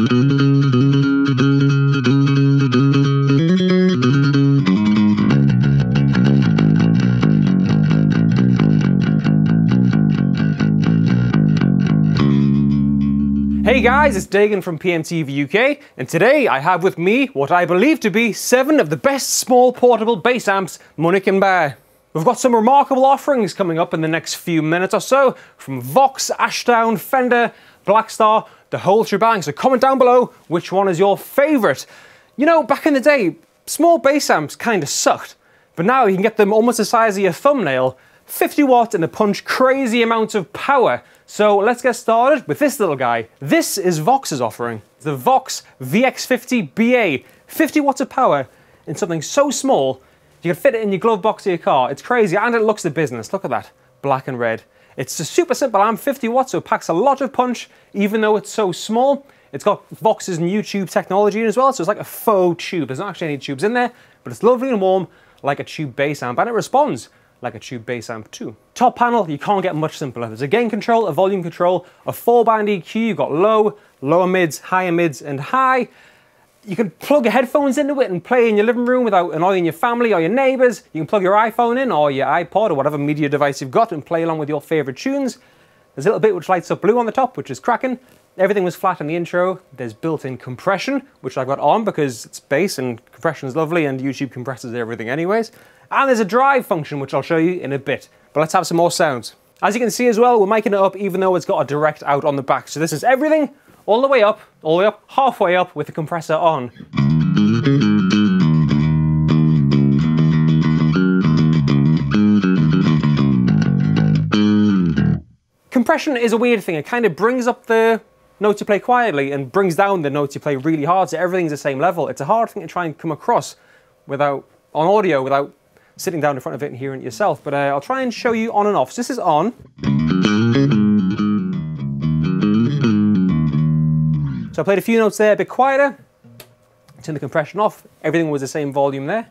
Hey guys, it's Dagan from PMT UK, and today I have with me what I believe to be 7 of the best small portable bass amps money can buy. We've got some remarkable offerings coming up in the next few minutes or so, from Vox, Ashdown, Fender, Blackstar, the whole shebang, so comment down below which one is your favourite. You know, back in the day, small bass amps kinda sucked, but now you can get them almost the size of your thumbnail, 50 watts and a punch crazy amounts of power. So let's get started with this little guy. This is Vox's offering. The Vox VX50BA, 50 watts of power in something so small, you can fit it in your glove box of your car. It's crazy, and it looks the business. Look at that, black and red. It's a super simple amp, 50 watts, so it packs a lot of punch, even though it's so small. It's got Vox's new tube technology in as well, so it's like a faux tube. There's not actually any tubes in there, but it's lovely and warm, like a tube bass amp, and it responds like a tube bass amp too. Top panel, you can't get much simpler. There's a gain control, a volume control, a 4-band EQ, you've got low, lower mids, higher mids, and high. You can plug your headphones into it and play in your living room without annoying your family or your neighbours. You can plug your iPhone in or your iPod or whatever media device you've got and play along with your favourite tunes. There's a little bit which lights up blue on the top, which is cracking. Everything was flat in the intro. There's built-in compression, which I've got on because it's bass and compression is lovely and YouTube compresses everything anyways. And there's a drive function, which I'll show you in a bit. But let's have some more sounds. As you can see as well, we're miking it up even though it's got a direct out on the back. So this is everything all the way up, halfway up with the compressor on. Compression is a weird thing. It kind of brings up the notes you play quietly and brings down the notes you play really hard, so everything's the same level. It's a hard thing to try and come across on audio without sitting down in front of it and hearing it yourself, but I'll try and show you on and off. So this is on. So I played a few notes there, a bit quieter. Turn the compression off. Everything was the same volume there.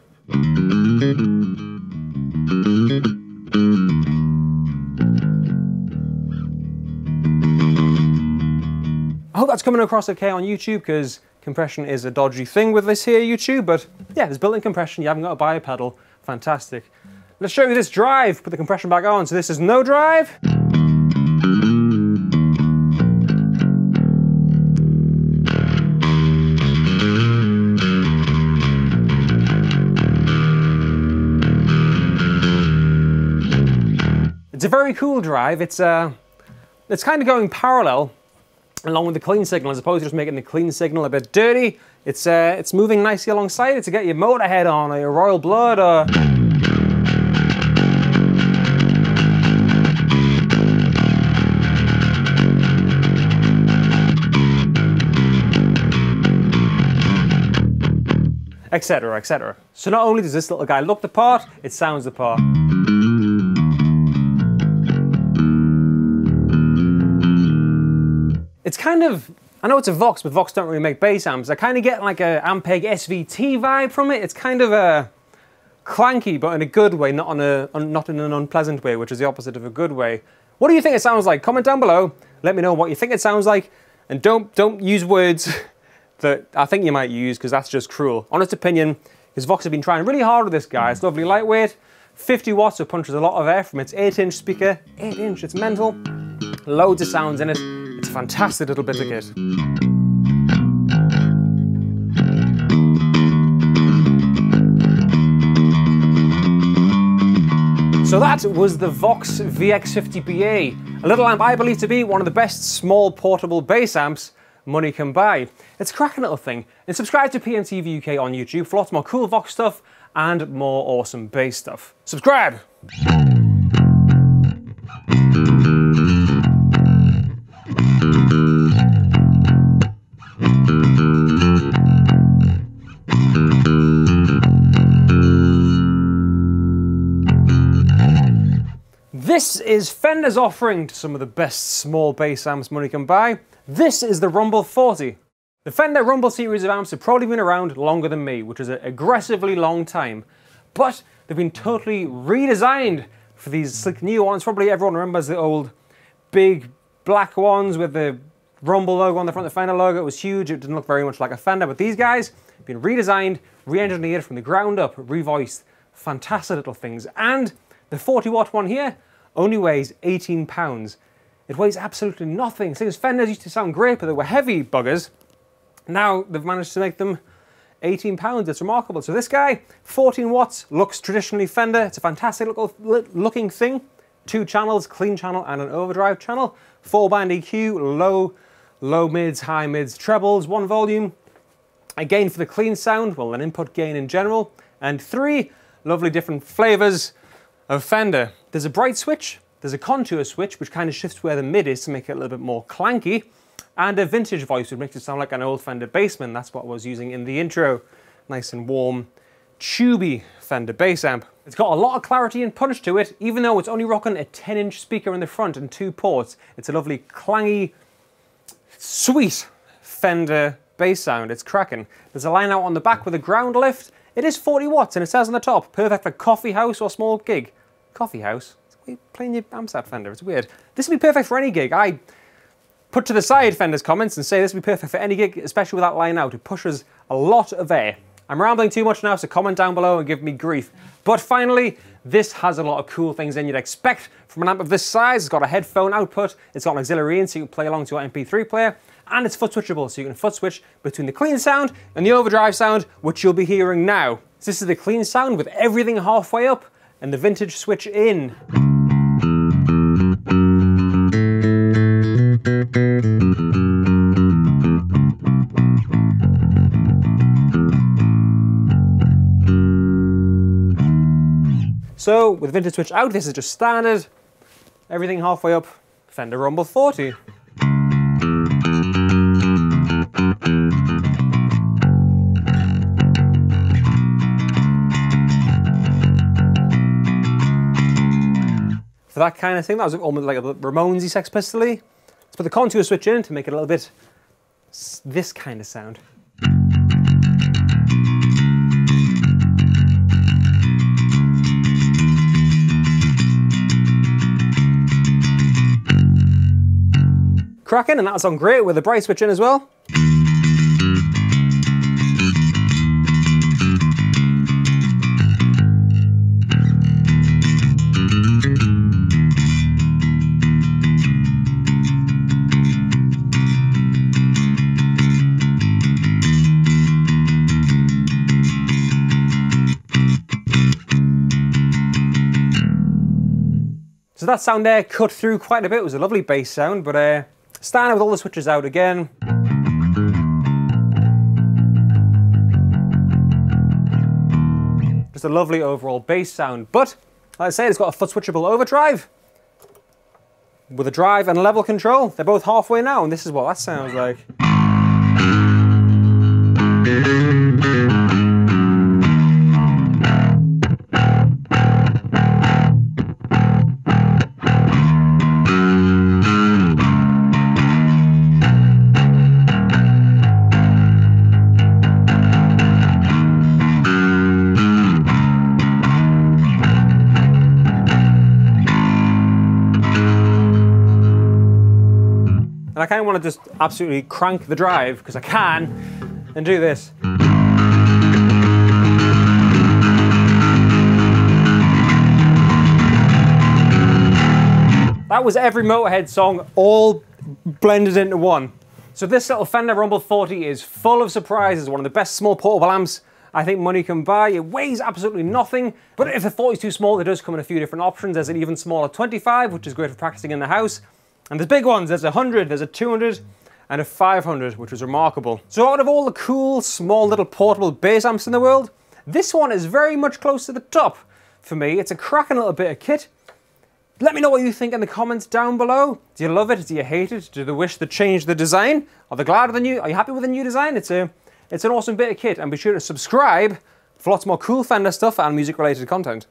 I hope that's coming across okay on YouTube, because compression is a dodgy thing with this here YouTube, but yeah, there's built-in compression, you haven't got to buy a pedal. Fantastic. Let's show you this drive, put the compression back on. So this is no drive. It's a very cool drive. It's kind of going parallel along with the clean signal, as opposed to just making the clean signal a bit dirty. It's moving nicely alongside it to get your Motorhead on, or your Royal Blood, or etc, etc. So not only does this little guy look the part, it sounds the part. It's kind of, I know it's a Vox, but Vox don't really make bass amps. I kind of get like a Ampeg SVT vibe from it. It's kind of clanky, but in a good way, not in an unpleasant way, which is the opposite of a good way. What do you think it sounds like? Comment down below. Let me know what you think it sounds like, and don't use words that I think you might use, because that's just cruel. Honest opinion, because Vox have been trying really hard with this guy. It's lovely lightweight, 50 watts, so punches a lot of air from its 8-inch speaker. 8-inch, it's mental. Loads of sounds in it. It's a fantastic little bit of kit. So that was the Vox VX50BA, a little amp I believe to be one of the best small portable bass amps money can buy. It's a cracking little thing. And subscribe to PMT UK on YouTube for lots more cool Vox stuff and more awesome bass stuff. Subscribe! This is Fender's offering to some of the best small bass amps money can buy. This is the Rumble 40. The Fender Rumble series of amps have probably been around longer than me, which is an aggressively long time, but they've been totally redesigned for these slick new ones. Probably everyone remembers the old big black ones with the Rumble logo on the front, the Fender logo, it was huge. It didn't look very much like a Fender, but these guys have been redesigned, re-engineered from the ground up, revoiced. Fantastic little things. And the 40-watt one here only weighs 18 pounds. It weighs absolutely nothing. Things Fenders used to sound great, but they were heavy buggers. Now they've managed to make them 18 pounds. It's remarkable. So this guy, 14 watts, looks traditionally Fender. It's a fantastic looking thing. 2 channels, clean channel and an overdrive channel. 4-band EQ, low mids, high mids, trebles, 1 volume. A gain for the clean sound, well, an input gain in general. And 3 lovely different flavors of Fender. There's a bright switch, there's a contour switch, which kind of shifts where the mid is to make it a little bit more clanky. And a vintage voice, which makes it sound like an old Fender Bassman. That's what I was using in the intro. Nice and warm, tubey Fender bass amp. It's got a lot of clarity and punch to it, even though it's only rocking a 10-inch speaker in the front and 2 ports. It's a lovely, clangy, sweet Fender bass sound. It's cracking. There's a line out on the back with a ground lift. It is 40 watts, and it says on the top, perfect for coffee house or small gig. Coffee house? Are you playing your amps at Fender? It's weird. This would be perfect for any gig. I put to the side Fender's comments and say this would be perfect for any gig, especially with that line out. It pushes a lot of air. I'm rambling too much now, so comment down below and give me grief. But finally, this has a lot of cool things in you'd expect from an amp of this size. It's got a headphone output, it's got an auxiliary in so you can play along to your MP3 player, and it's foot switchable, so you can foot switch between the clean sound and the overdrive sound, which you'll be hearing now. So this is the clean sound with everything halfway up and the vintage switch in. So with vintage switch out, this is just standard. Everything halfway up, Fender Rumble 40. For that kind of thing, that was almost like a Ramones-y Sex Pistol-y. Let's put the contour switch in to make it a little bit this kind of sound. Cracking, and that'll sound great with the bright switch in as well. So that sound there cut through quite a bit. It was a lovely bass sound, but standard with all the switches out again. Just a lovely overall bass sound. But, like I say, it's got a foot switchable overdrive with a drive and level control. They're both halfway now, and this is what that sounds like. And I kind of want to just absolutely crank the drive, because I can, and do this. That was every Motorhead song, all blended into one. So this little Fender Rumble 40 is full of surprises, one of the best small portable amps I think money can buy. It weighs absolutely nothing, but if the 40 is too small, it does come in a few different options. There's an even smaller 25, which is great for practicing in the house. And there's big ones, there's a 100, there's a 200, and a 500, which was remarkable. So out of all the cool, small little portable bass amps in the world, this one is very much close to the top for me. It's a cracking little bit of kit. Let me know what you think in the comments down below. Do you love it? Do you hate it? Do you wish they changed the design? Are they glad with the new? Are you happy with the new design? It's an awesome bit of kit, and be sure to subscribe for lots more cool Fender stuff and music-related content.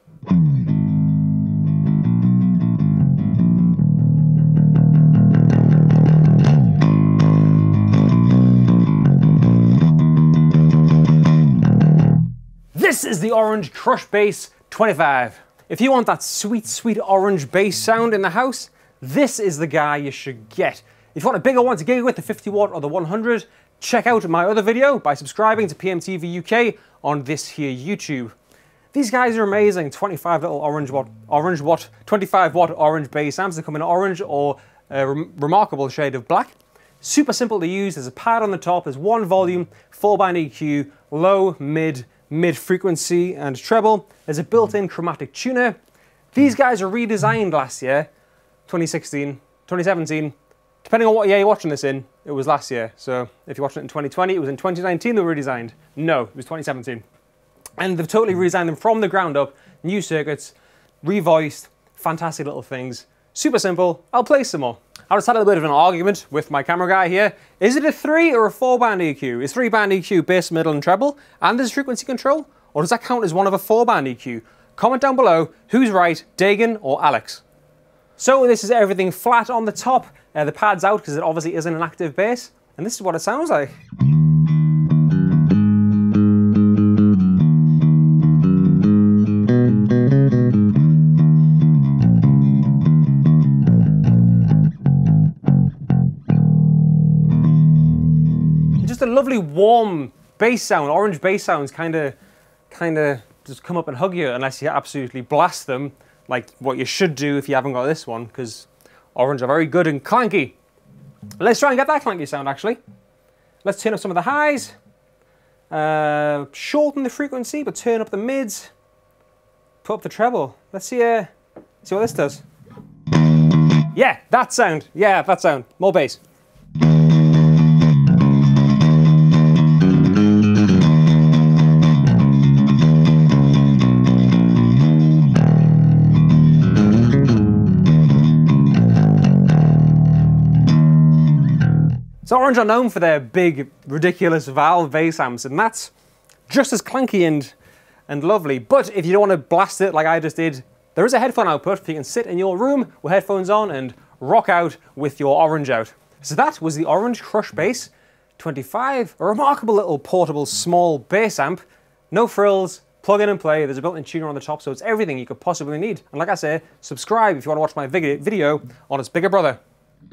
This is the Orange Crush Bass 25. If you want that sweet, sweet orange bass sound in the house, this is the guy you should get. If you want a bigger one to gig with, the 50 watt or the 100, check out my other video by subscribing to PMT UK on this here YouTube. These guys are amazing. 25 little 25 watt orange bass amps. They come in orange or a remarkable shade of black. Super simple to use. There's a pad on the top. There's one volume, 4-band EQ, low, mid frequency and treble. There's a built-in chromatic tuner. These guys were redesigned last year, 2016, 2017. Depending on what year you're watching this in, it was last year. So if you're watching it in 2020, it was in 2019 they were redesigned. No, it was 2017. And they've totally redesigned them from the ground up. New circuits, revoiced, fantastic little things. Super simple. I'll play some more. I just had a little bit of an argument with my camera guy here. Is it a 3 or a 4-band EQ? Is 3-band EQ bass, middle and treble? And there's frequency control? Or does that count as one of a 4-band EQ? Comment down below who's right, Dagan or Alex. So this is everything flat on the top. The pad's out because it obviously isn't an active bass. And this is what it sounds like. Just a lovely warm bass sound. Orange bass sounds kind of just come up and hug you unless you absolutely blast them, like what you should do if you haven't got this one, because orange are very good and clanky. Let's try and get that clanky sound actually. Let's turn up some of the highs, shorten the frequency but turn up the mids, put up the treble. Let's see what this does. Yeah, that sound. Yeah, that sound. More bass. So Orange are known for their big, ridiculous valve bass amps, and that's just as clanky and lovely. But if you don't want to blast it like I just did, there is a headphone output, so you can sit in your room with headphones on and rock out with your Orange out. So that was the Orange Crush Bass 25, a remarkable little portable small bass amp. No frills, plug in and play. There's a built-in tuner on the top, so it's everything you could possibly need. And like I say, subscribe if you want to watch my video on its bigger brother.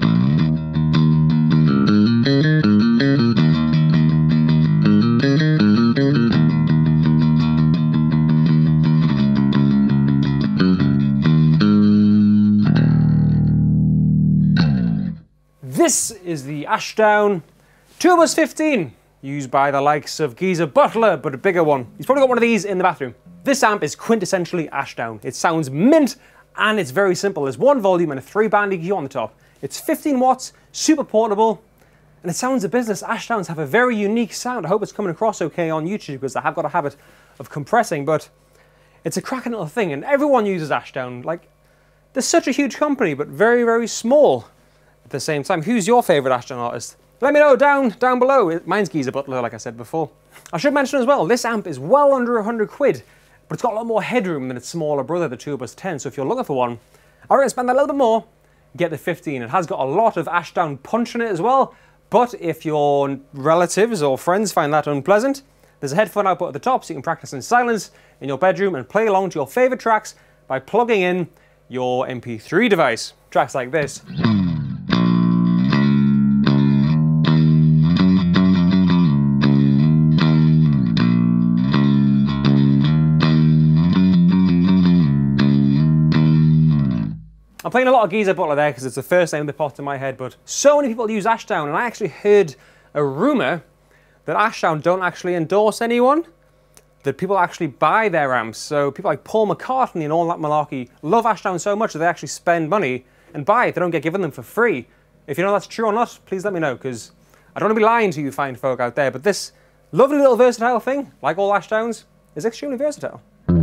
This is the Ashdown Tubas 15, used by the likes of Geezer Butler, but a bigger one. He's probably got one of these in the bathroom. This amp is quintessentially Ashdown. It sounds mint, and it's very simple. There's one volume and a 3-band EQ on the top. It's 15 watts, super portable, and it sounds a business. Ashdowns have a very unique sound. I hope it's coming across okay on YouTube because I have got a habit of compressing, but it's a cracking little thing, and everyone uses Ashdown. Like, they're such a huge company, but very, very small at the same time. Who's your favourite Ashdown artist? Let me know down below. Mine's Geezer Butler, like I said before. I should mention as well, this amp is well under 100 quid, but it's got a lot more headroom than its smaller brother, the Tubas 10, so if you're looking for one, I reckon spend that a little bit more, get the 15. It has got a lot of Ashdown punch in it as well, but if your relatives or friends find that unpleasant, there's a headphone output at the top so you can practice in silence in your bedroom and play along to your favourite tracks by plugging in your MP3 device. Tracks like this. I'm playing a lot of Geezer Butler there because it's the first name that popped in my head, but so many people use Ashdown, and I actually heard a rumour that Ashdown don't actually endorse anyone, that people actually buy their amps. So people like Paul McCartney and all that malarkey love Ashdown so much that they actually spend money and buy it. They don't get given them for free. If you know that's true or not, please let me know, because I don't want to be lying to you fine folk out there, but this lovely little versatile thing, like all Ashdowns, is extremely versatile.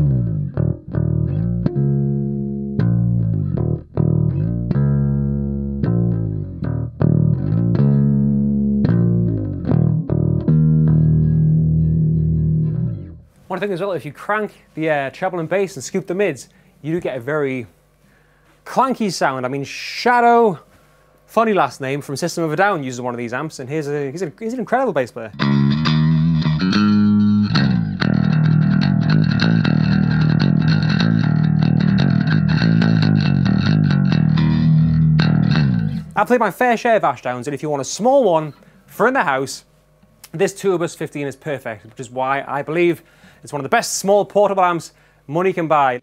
One thing as well, if you crank the treble and bass and scoop the mids, you do get a very clanky sound. I mean, Shadow, funny last name, from System of a Down uses one of these amps, and he's an incredible bass player. I've played my fair share of Ashdowns, and if you want a small one for in the house, this Tour Bus 15 is perfect, which is why I believe it's one of the best small portable amps money can buy.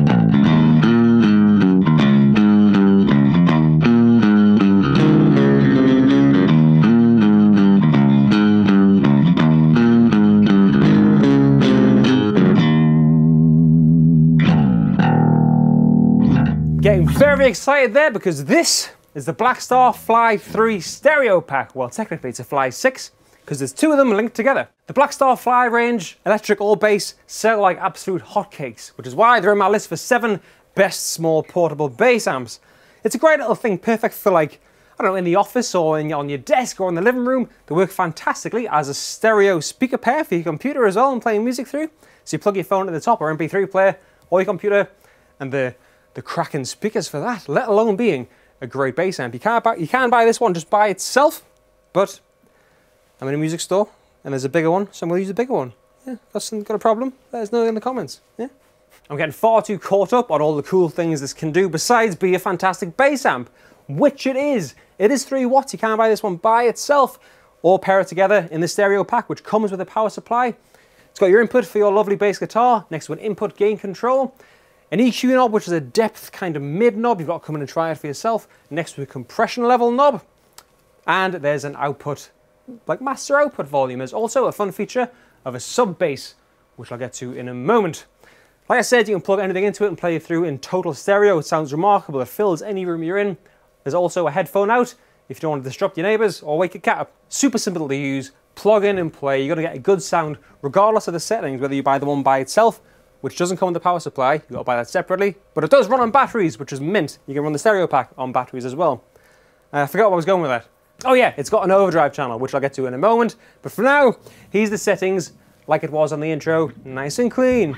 Getting very excited there because this is the Blackstar Fly 3 stereo pack. Well, technically it's a Fly 6 because there's two of them linked together. The Blackstar Fly range, electric or bass, sell like absolute hotcakes, which is why they're in my list for 7 best small portable bass amps. It's a great little thing, perfect for like, I don't know, in the office or on your desk or in the living room. They work fantastically as a stereo speaker pair for your computer as well and playing music through. So you plug your phone at the top or MP3 player or your computer and the cracking speakers for that, let alone being a great bass amp. You can buy this one just by itself, but I'm in a music store and there's a bigger one, so I'm going to use a bigger one. Yeah, got a problem? Let us know in the comments. Yeah. I'm getting far too caught up on all the cool things this can do besides be a fantastic bass amp, which it is. It is 3 watts. You can buy this one by itself or pair it together in the stereo pack, which comes with a power supply. It's got your input for your lovely bass guitar next to an input gain control. An EQ knob, which is a depth kind of mid knob. You've got to come in and try it for yourself. Next to a compression level knob. And there's an output, like master output volume. There's also a fun feature of a sub bass, which I'll get to in a moment. Like I said, you can plug anything into it and play it through in total stereo. It sounds remarkable. It fills any room you're in. There's also a headphone out if you don't want to disrupt your neighbors or wake a cat up. Super simple to use. Plug in and play. You're going to get a good sound regardless of the settings, whether you buy the one by itself, which doesn't come with the power supply. You've got to buy that separately, but it does run on batteries, which is mint. You can run the stereo pack on batteries as well. I forgot what I was going with that. Oh yeah, it's got an overdrive channel, which I'll get to in a moment. But for now, here's the settings like it was on the intro, nice and clean.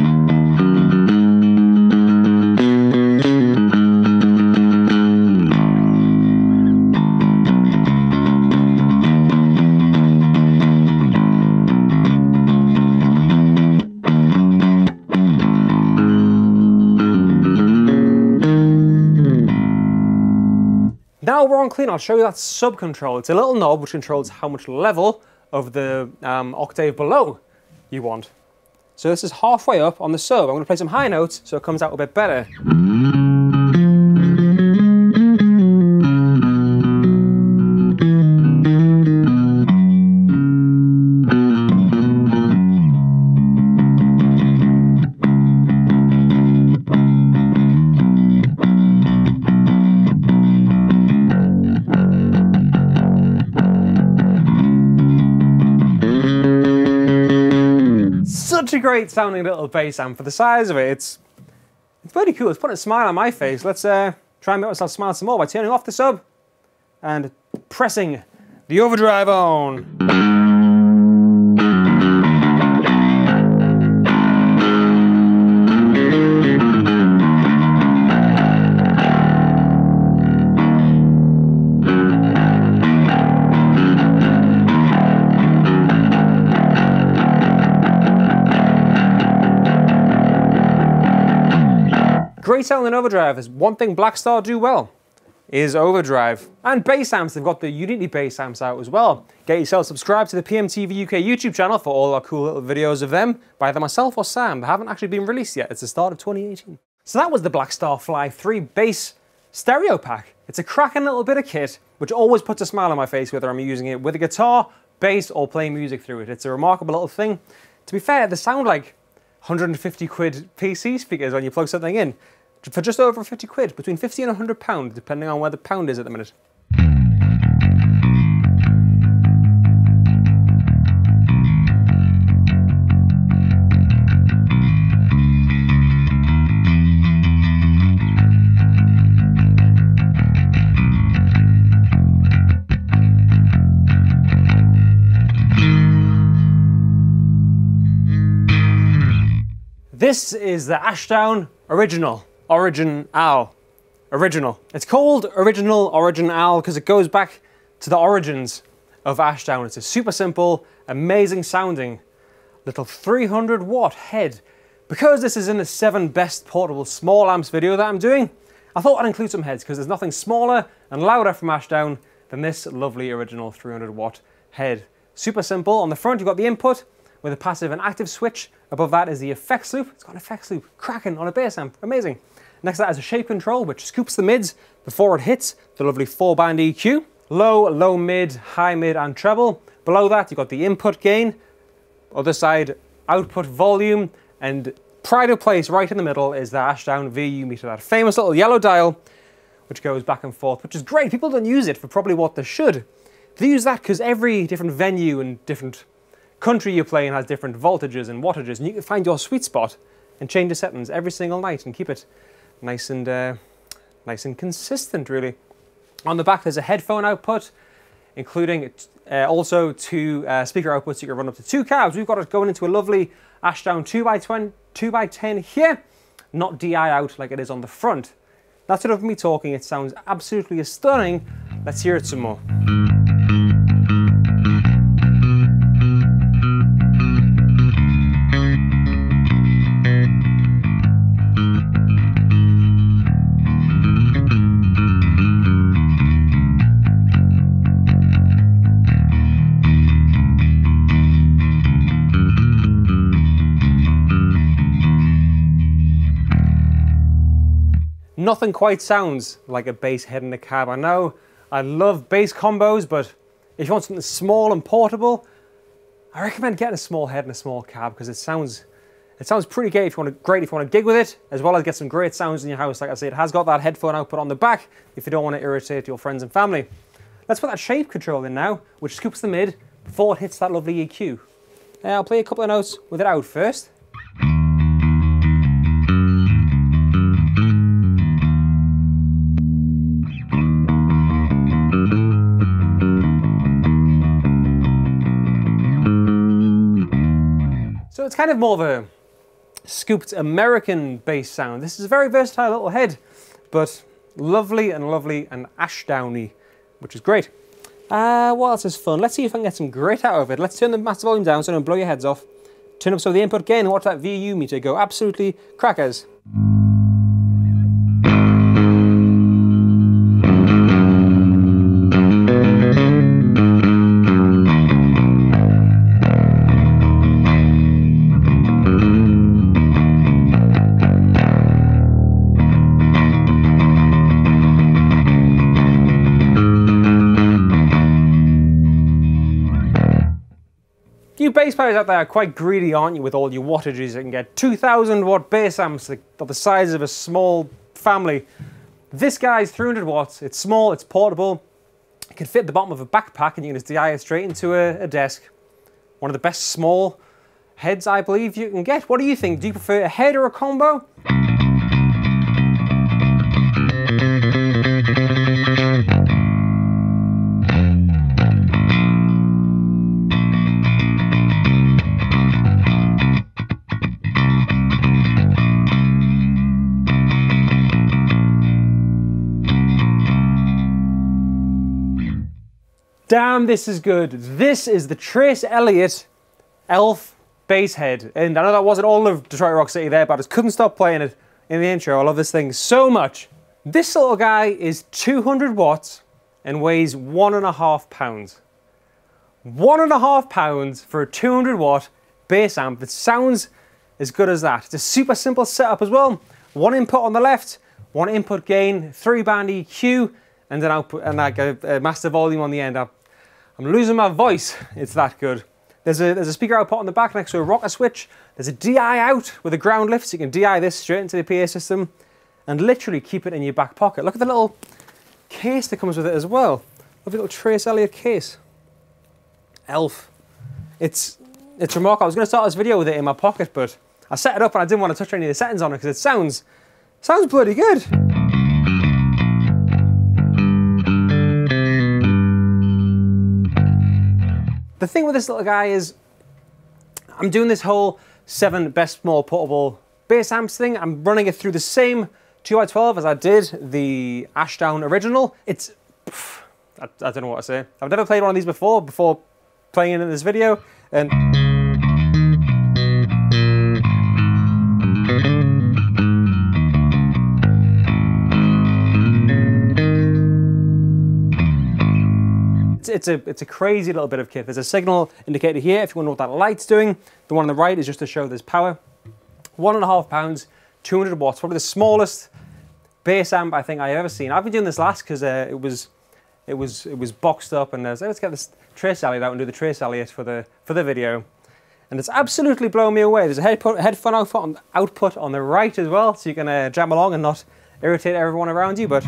Now we're on clean, I'll show you that sub control. It's a little knob which controls how much level of the octave below you want. So this is halfway up on the sub. I'm going to play some high notes so it comes out a bit better. Such a great sounding little bass amp for the size of it. It's pretty cool. It's putting a smile on my face. Let's try and make myself smile some more by turning off the sub and pressing the overdrive on. Great sound in overdrive. Is one thing Blackstar do well, is overdrive. And bass amps, they've got the Unity bass amps out as well. Get yourself subscribed to the PMT UK YouTube channel for all our cool little videos of them, by either myself or Sam. They haven't actually been released yet. It's the start of 2018. So that was the Blackstar Fly 3 bass stereo pack. It's a cracking little bit of kit, which always puts a smile on my face whether I'm using it with a guitar, bass, or playing music through it. It's a remarkable little thing. To be fair, they sound like 150 quid PC speakers when you plug something in. For just over 50 quid, between 50 and 100 pounds, depending on where the pound is at the minute. This is the Ashdown Original. Original. It's called Original because it goes back to the origins of Ashdown. It's a super simple, amazing sounding little 300 watt head. Because this is in the 7 best portable small amps video that I'm doing, I thought I'd include some heads because there's nothing smaller and louder from Ashdown than this lovely original 300 watt head. Super simple. On the front, you've got the input with a passive and active switch. Above that is the effects loop. It's got an effects loop. Cracking on a bass amp. Amazing. Next to that is a shape control, which scoops the mids before it hits the lovely 4-band EQ. Low, low mid, high mid, and treble. Below that, you've got the input gain. Other side, output volume. And pride of place right in the middle is the Ashdown VU meter, that famous little yellow dial, which goes back and forth, which is great. People don't use it for probably what they should. They use that because every different venue and different country you play in has different voltages and wattages, and you can find your sweet spot and change the settings every single night and keep it nice and consistent, really. On the back, there's a headphone output, including also two speaker outputs. You can run up to 2 cabs. We've got it going into a lovely Ashdown 2x10 here, not DI out like it is on the front. That's enough of me talking. It sounds absolutely stunning. Let's hear it some more. Nothing quite sounds like a bass head in a cab. I know I love bass combos, but if you want something small and portable, I recommend getting a small head and a small cab because it sounds pretty great if you want to gig with it, as well as get some great sounds in your house. Like I say, it has got that headphone output on the back if you don't want to irritate your friends and family. Let's put that shape control in now, which scoops the mid before it hits that lovely EQ. I'll play a couple of notes with it out first. So it's kind of more of a scooped American bass sound. This is a very versatile little head, but lovely and Ashdowny, which is great. What else is fun? Let's see if I can get some grit out of it. Let's turn the master volume down so I don't blow your heads off. Turn up some of the input gain and watch that VU meter go absolutely crackers. You bass players out there are quite greedy, aren't you, with all your wattages? You can get 2,000 watt bass amps that are the size of a small family. This guy's 300 watts, it's small, it's portable, it can fit at the bottom of a backpack and you can just DI it straight into a desk. One of the best small heads I believe you can get. What do you think? Do you prefer a head or a combo? Damn, this is good. This is the Trace Elliot Elf bass head. And I know that wasn't all of Detroit Rock City there, but I just couldn't stop playing it in the intro. I love this thing so much. This little guy is 200 watts and weighs 1.5 pounds. 1.5 pounds for a 200 watt bass amp that sounds as good as that. It's a super simple setup as well. One input on the left, one input gain, 3-band EQ, and an output and like a master volume on the end. I'm losing my voice. It's that good. There's a speaker output on the back next to a rocker switch. There's a DI out with a ground lift, so you can DI this straight into the PA system and literally keep it in your back pocket. Look at the little case that comes with it as well. Lovely little Trace Elliot case. Elf. It's remarkable. I was going to start this video with it in my pocket, but I set it up and I didn't want to touch any of the settings on it because it sounds bloody good. The thing with this little guy is, I'm doing this whole 7 best small portable bass amps thing. I'm running it through the same 2x12 as I did the Ashdown original. It's, I don't know what to say. I've never played one of these before playing it in this video, and it's a crazy little bit of kit. There's a signal indicator here if you want to know what that light's doing. The one on the right is just to show there's power. 1.5 pounds, 200 watts, probably the smallest bass amp I think I've ever seen. I've been doing this last because it was boxed up, and let's get this trace Elliott out and do the trace Elliott for the video. And it's absolutely blown me away. There's a headphone output on the right as well, so you can jam along and not irritate everyone around you. But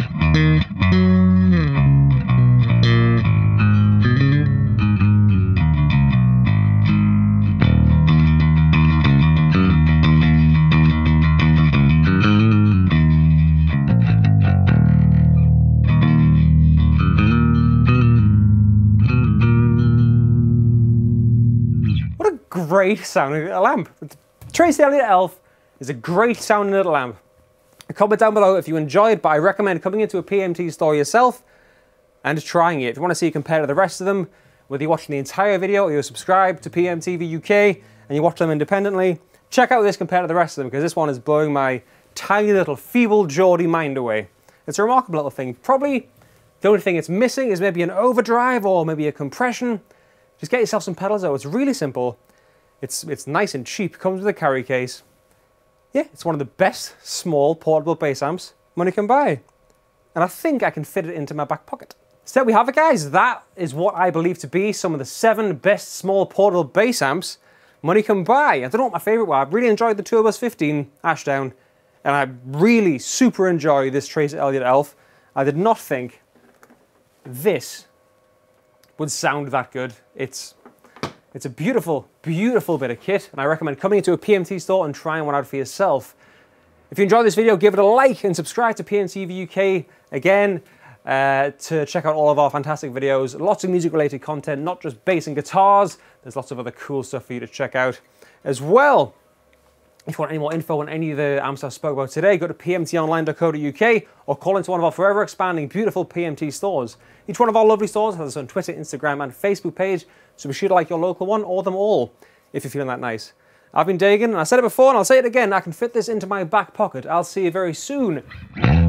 great sounding little lamp. Trace Elliott Elf is a great sounding little lamp. Comment down below if you enjoy it, but I recommend coming into a PMT store yourself and trying it. If you want to see it compared to the rest of them, whether you're watching the entire video or you're subscribed to PMT UK and you watch them independently, check out this compared to the rest of them, because this one is blowing my tiny little feeble Geordie mind away. It's a remarkable little thing. Probably the only thing it's missing is maybe an overdrive or maybe a compression. Just get yourself some pedals though. It's really simple. It's nice and cheap, comes with a carry case. Yeah, it's one of the best small portable bass amps money can buy. And I think I can fit it into my back pocket. So there we have it, guys. That is what I believe to be some of the 7 best small portable bass amps money can buy. I don't know what my favourite were. I really enjoyed the Turbos 15 Ashdown, and I really super enjoy this Trace Elliott Elf. I did not think this would sound that good. It's a beautiful, beautiful bit of kit, and I recommend coming into a PMT store and trying one out for yourself. If you enjoyed this video, give it a like and subscribe to PMT UK again to check out all of our fantastic videos. Lots of music-related content, not just bass and guitars. There's lots of other cool stuff for you to check out as well. If you want any more info on any of the amps I spoke about today, go to pmtonline.co.uk or call into one of our forever expanding beautiful PMT stores. Each one of our lovely stores has its own Twitter, Instagram and Facebook page, so be sure to like your local one or them all if you're feeling that nice. I've been Dagan, and I said it before and I'll say it again, I can fit this into my back pocket. I'll see you very soon.